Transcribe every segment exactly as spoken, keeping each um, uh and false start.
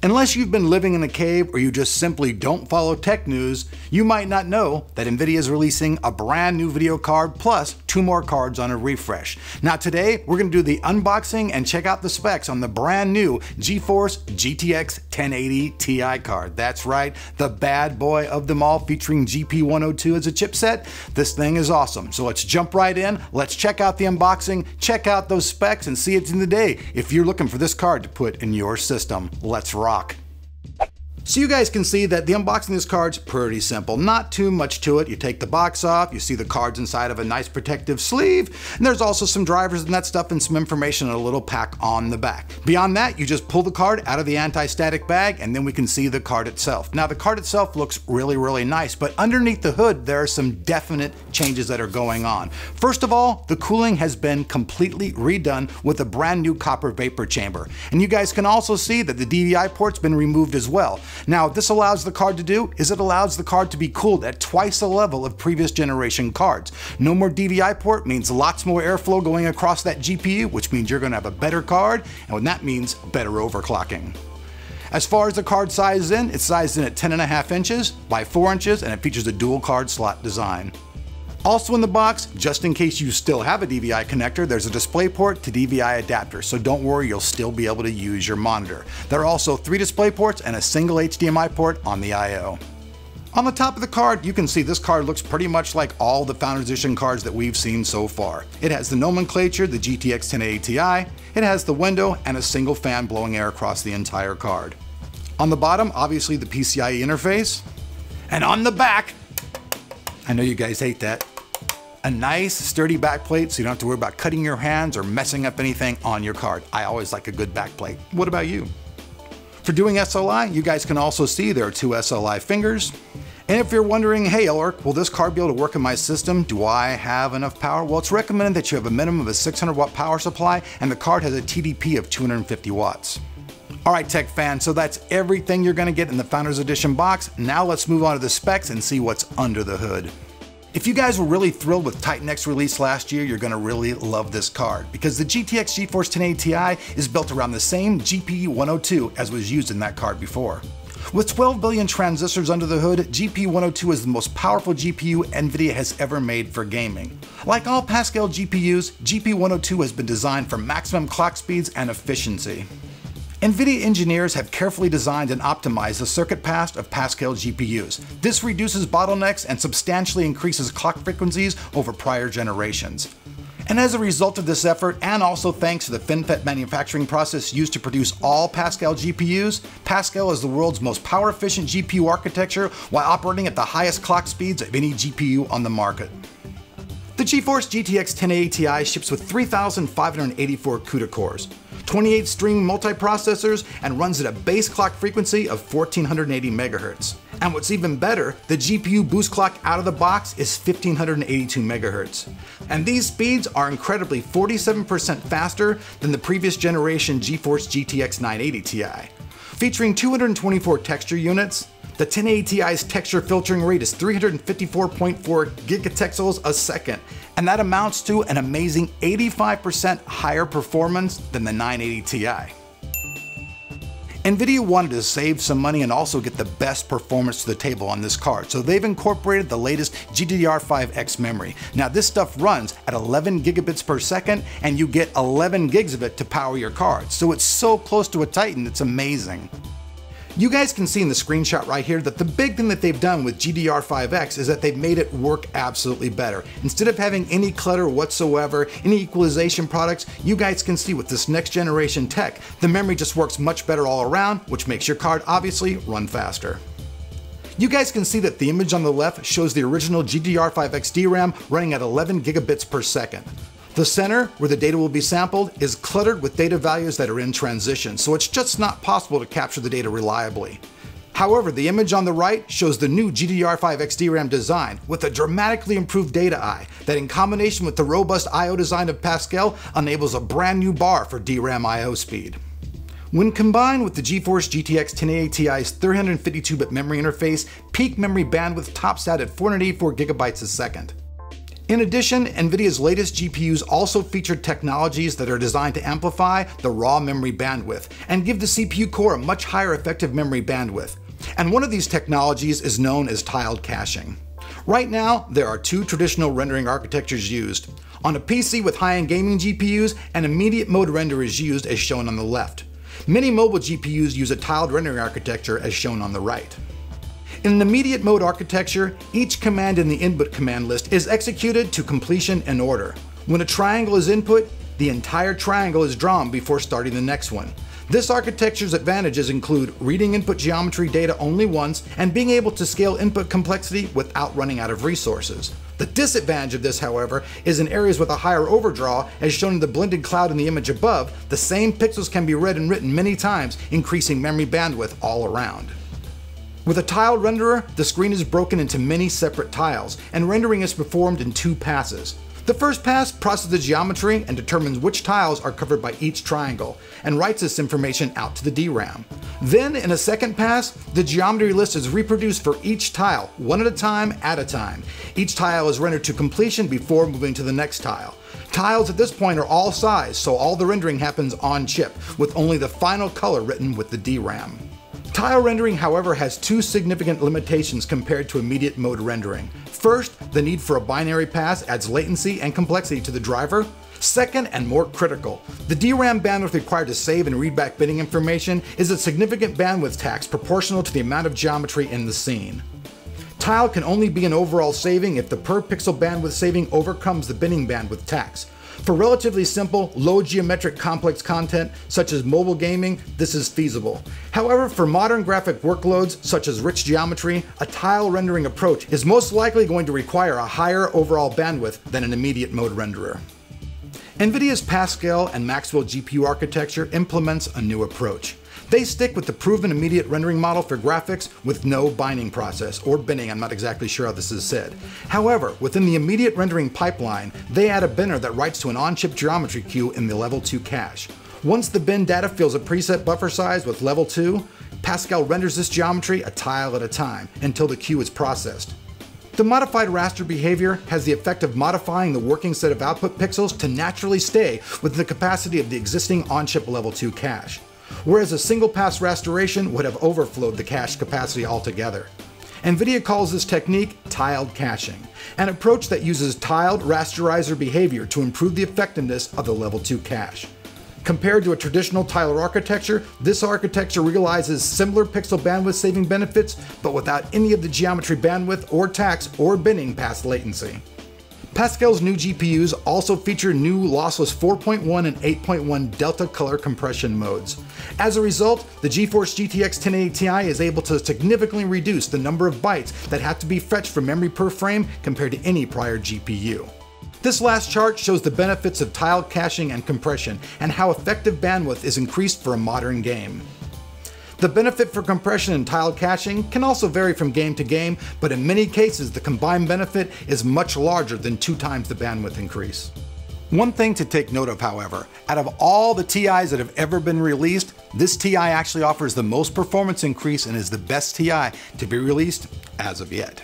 Unless you've been living in a cave or you just simply don't follow tech news, you might not know that NVIDIA is releasing a brand new video card plus two more cards on a refresh. Now today, we're going to do the unboxing and check out the specs on the brand new GeForce G T X ten eighty Ti card. That's right, the bad boy of them all, featuring G P one oh two as a chipset. This thing is awesome. So let's jump right in, let's check out the unboxing, check out those specs, and see it in the day if you're looking for this card to put in your system. Let's rock. Rock. So you guys can see that the unboxing of this card's pretty simple. Not too much to it. You take the box off, you see the cards inside of a nice protective sleeve, and there's also some drivers and that stuff and some information in a little pack on the back. Beyond that, you just pull the card out of the anti-static bag and then we can see the card itself. Now the card itself looks really, really nice, but underneath the hood there are some definite changes that are going on. First of all, the cooling has been completely redone with a brand new copper vapor chamber. And you guys can also see that the D V I port's been removed as well. Now, what this allows the card to do is it allows the card to be cooled at twice the level of previous generation cards. No more D V I port means lots more airflow going across that G P U, which means you're going to have a better card, and that means better overclocking. As far as the card size is in, it's sized in at ten and a half inches by four inches, and it features a dual card slot design. Also in the box, just in case you still have a D V I connector, there's a DisplayPort to D V I adapter, so don't worry, you'll still be able to use your monitor. There are also three DisplayPorts and a single H D M I port on the I O. On the top of the card, you can see this card looks pretty much like all the Founders Edition cards that we've seen so far. It has the nomenclature, the G T X ten eighty Ti, it has the window, and a single fan blowing air across the entire card. On the bottom, obviously the P C I E interface, and on the back, I know you guys hate that, a nice sturdy backplate so you don't have to worry about cutting your hands or messing up anything on your card. I always like a good backplate. What about you? For doing S L I, you guys can also see there are two S L I fingers. And if you're wondering, hey Elric, will this card be able to work in my system? Do I have enough power? Well, it's recommended that you have a minimum of a six hundred watt power supply, and the card has a T D P of two hundred fifty watts. Alright tech fans, so that's everything you're going to get in the Founders Edition box. Now let's move on to the specs and see what's under the hood. If you guys were really thrilled with Titan X release last year, you're going to really love this card, because the G T X GeForce ten eighty Ti is built around the same G P U one oh two as was used in that card before. With twelve billion transistors under the hood, G P U one oh two is the most powerful G P U NVIDIA has ever made for gaming. Like all Pascal G P Us, G P U one oh two has been designed for maximum clock speeds and efficiency. NVIDIA engineers have carefully designed and optimized the circuit path of Pascal G P Us. This reduces bottlenecks and substantially increases clock frequencies over prior generations. And as a result of this effort, and also thanks to the FinFET manufacturing process used to produce all Pascal G P Us, Pascal is the world's most power-efficient G P U architecture while operating at the highest clock speeds of any G P U on the market. The GeForce G T X ten eighty Ti ships with three thousand five hundred eighty-four CUDA cores, twenty-eight string multiprocessors, and runs at a base clock frequency of fourteen eighty megahertz. And what's even better, the G P U boost clock out of the box is fifteen eighty-two megahertz. And these speeds are incredibly forty-seven percent faster than the previous generation GeForce G T X nine eighty Ti. Featuring two hundred twenty-four texture units, the ten eighty Ti's texture filtering rate is three hundred fifty-four point four gigatexels a second, and that amounts to an amazing eighty-five percent higher performance than the nine eighty Ti. NVIDIA wanted to save some money and also get the best performance to the table on this card, so they've incorporated the latest G D D R five X memory. Now this stuff runs at eleven gigabits per second, and you get eleven gigs of it to power your card, so it's so close to a Titan, it's amazing. You guys can see in the screenshot right here that the big thing that they've done with G D D R five X is that they've made it work absolutely better. Instead of having any clutter whatsoever, any equalization products, you guys can see with this next generation tech, the memory just works much better all around, which makes your card obviously run faster. You guys can see that the image on the left shows the original G D D R five X D RAM running at eleven gigabits per second. The center, where the data will be sampled, is cluttered with data values that are in transition, so it's just not possible to capture the data reliably. However, the image on the right shows the new G D D R five X D RAM design with a dramatically improved data I that, in combination with the robust I O design of Pascal, enables a brand new bar for D RAM I O speed. When combined with the GeForce G T X ten eighty Ti's three hundred fifty-two bit memory interface, peak memory bandwidth tops out at four hundred eighty-four gigabytes a second. In addition, NVIDIA's latest G P Us also feature technologies that are designed to amplify the raw memory bandwidth and give the C P U core a much higher effective memory bandwidth. And one of these technologies is known as tiled caching. Right now, there are two traditional rendering architectures used. On a P C with high-end gaming G P Us, an immediate mode render is used as shown on the left. Many mobile G P Us use a tiled rendering architecture as shown on the right. In an immediate mode architecture, each command in the input command list is executed to completion in order. When a triangle is input, the entire triangle is drawn before starting the next one. This architecture's advantages include reading input geometry data only once and being able to scale input complexity without running out of resources. The disadvantage of this, however, is in areas with a higher overdraw, as shown in the blended cloud in the image above, the same pixels can be read and written many times, increasing memory bandwidth all around. With a tile renderer, the screen is broken into many separate tiles, and rendering is performed in two passes. The first pass processes the geometry and determines which tiles are covered by each triangle, and writes this information out to the D RAM. Then, in a second pass, the geometry list is reproduced for each tile, one at a time at a time. Each tile is rendered to completion before moving to the next tile. Tiles at this point are all size, so all the rendering happens on chip, with only the final color written with the D RAM. Tile rendering, however, has two significant limitations compared to immediate mode rendering. First, the need for a binary pass adds latency and complexity to the driver. Second, and more critical, the D RAM bandwidth required to save and read back binning information is a significant bandwidth tax proportional to the amount of geometry in the scene. Tile can only be an overall saving if the per pixel bandwidth saving overcomes the binning bandwidth tax. For relatively simple, low geometric complex content, such as mobile gaming, this is feasible. However, for modern graphic workloads, such as rich geometry, a tile rendering approach is most likely going to require a higher overall bandwidth than an immediate mode renderer. NVIDIA's Pascal and Maxwell G P U architecture implements a new approach. They stick with the proven immediate rendering model for graphics with no binding process, or binning, I'm not exactly sure how this is said. However, within the immediate rendering pipeline, they add a binner that writes to an on-chip geometry queue in the level two cache. Once the bin data fills a preset buffer size with level two, Pascal renders this geometry a tile at a time until the queue is processed. The modified raster behavior has the effect of modifying the working set of output pixels to naturally stay within the capacity of the existing on-chip level two cache, whereas a single pass restoration would have overflowed the cache capacity altogether. NVIDIA calls this technique tiled caching, an approach that uses tiled rasterizer behavior to improve the effectiveness of the level two cache. Compared to a traditional tiler architecture, this architecture realizes similar pixel bandwidth saving benefits, but without any of the geometry bandwidth or tax or binning past latency. Pascal's new G P Us also feature new lossless four point one and eight point one delta color compression modes. As a result, the GeForce G T X ten eighty Ti is able to significantly reduce the number of bytes that have to be fetched from memory per frame compared to any prior G P U. This last chart shows the benefits of tile caching and compression, and how effective bandwidth is increased for a modern game. The benefit for compression and tile caching can also vary from game to game, but in many cases the combined benefit is much larger than two times the bandwidth increase. One thing to take note of, however, out of all the T Is that have ever been released, this Ti actually offers the most performance increase and is the best Ti to be released as of yet.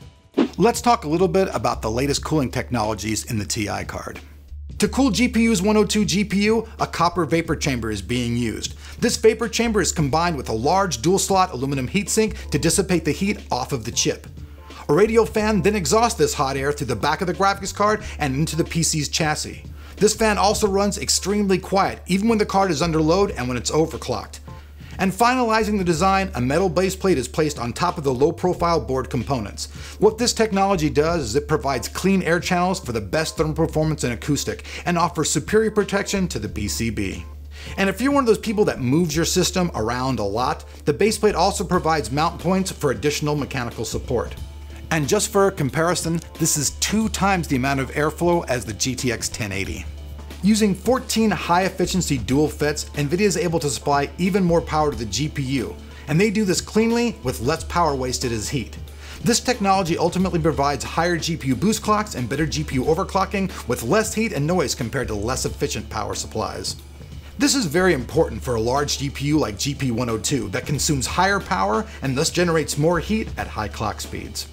Let's talk a little bit about the latest cooling technologies in the Ti card. To cool G P U's one oh two G P U, a copper vapor chamber is being used. This vapor chamber is combined with a large dual-slot aluminum heatsink to dissipate the heat off of the chip. A radial fan then exhausts this hot air through the back of the graphics card and into the P C's chassis. This fan also runs extremely quiet, even when the card is under load and when it's overclocked. And finalizing the design, a metal base plate is placed on top of the low-profile board components. What this technology does is it provides clean air channels for the best thermal performance and acoustic, and offers superior protection to the P C B. And if you're one of those people that moves your system around a lot, the base plate also provides mount points for additional mechanical support. And just for a comparison, this is two times the amount of airflow as the G T X ten eighty. Using fourteen high-efficiency dual FETs, NVIDIA is able to supply even more power to the G P U, and they do this cleanly with less power wasted as heat. This technology ultimately provides higher G P U boost clocks and better G P U overclocking with less heat and noise compared to less efficient power supplies. This is very important for a large G P U like G P one oh two that consumes higher power and thus generates more heat at high clock speeds.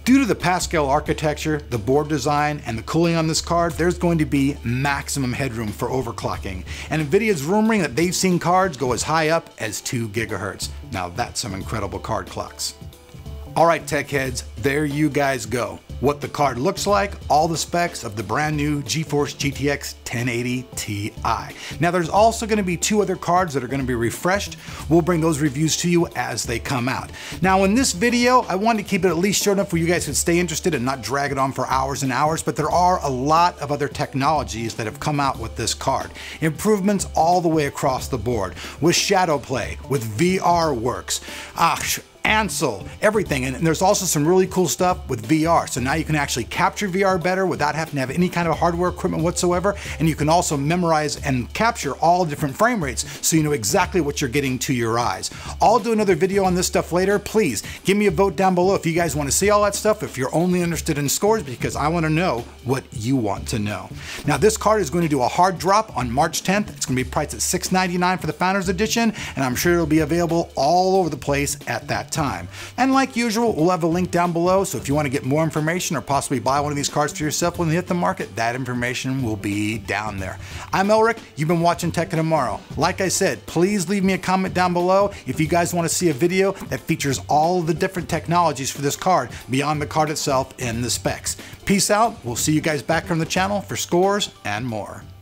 Due to the Pascal architecture, the board design, and the cooling on this card, there's going to be maximum headroom for overclocking. And NVIDIA's rumoring that they've seen cards go as high up as two gigahertz. Now that's some incredible card clocks. All right, tech heads, there you guys go. What the card looks like, all the specs of the brand new GeForce G T X ten eighty Ti. Now there's also going to be two other cards that are going to be refreshed. We'll bring those reviews to you as they come out. Now in this video, I wanted to keep it at least short enough where you guys could stay interested and not drag it on for hours and hours, but there are a lot of other technologies that have come out with this card. Improvements all the way across the board, with shadow play, with V R works. Ah, Ansel, everything, and there's also some really cool stuff with V R. So now you can actually capture V R better without having to have any kind of hardware equipment whatsoever, and you can also memorize and capture all different frame rates so you know exactly what you're getting to your eyes. I'll do another video on this stuff later. Please give me a vote down below if you guys want to see all that stuff, if you're only interested in scores, because I want to know what you want to know. Now this card is going to do a hard drop on March tenth. It's going to be priced at six ninety-nine for the Founders Edition, and I'm sure it'll be available all over the place at that time. Time. And like usual, we'll have a link down below, so if you want to get more information or possibly buy one of these cards for yourself when they hit the market, that information will be down there. I'm Elric, you've been watching Tech of Tomorrow. Like I said, please leave me a comment down below if you guys want to see a video that features all of the different technologies for this card beyond the card itself and the specs. Peace out, we'll see you guys back on the channel for scores and more.